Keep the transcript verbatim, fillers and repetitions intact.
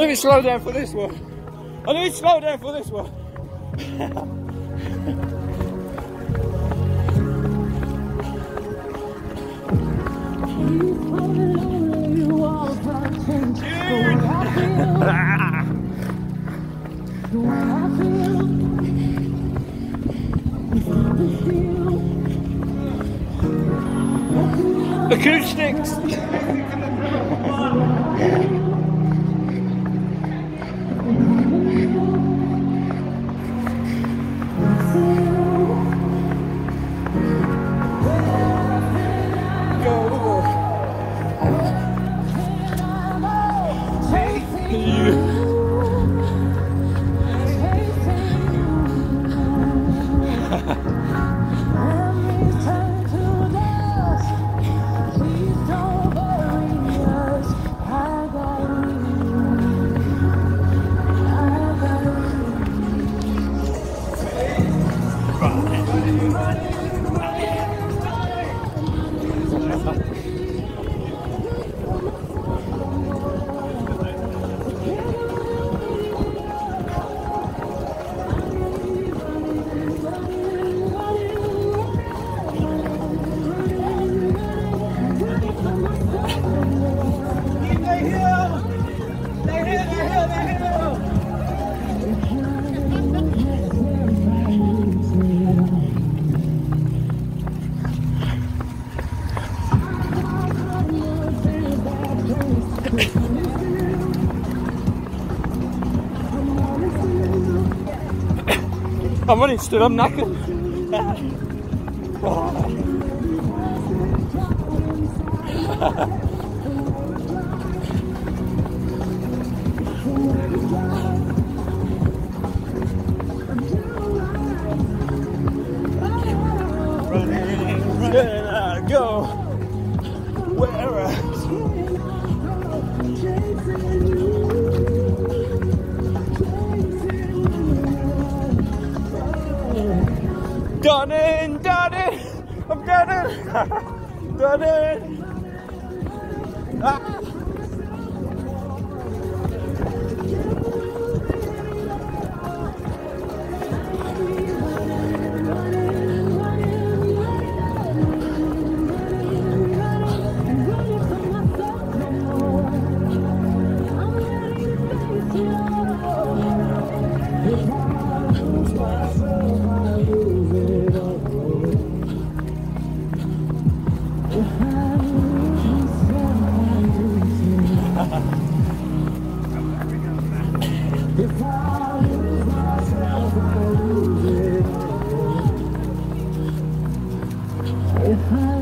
Let me slow down for this one. I need to slow down for this one. Acoustics. I'm running still, I'm knackered. Running, running, I go. Where else? Done it, done it, I'm done it, done it. Ah. If I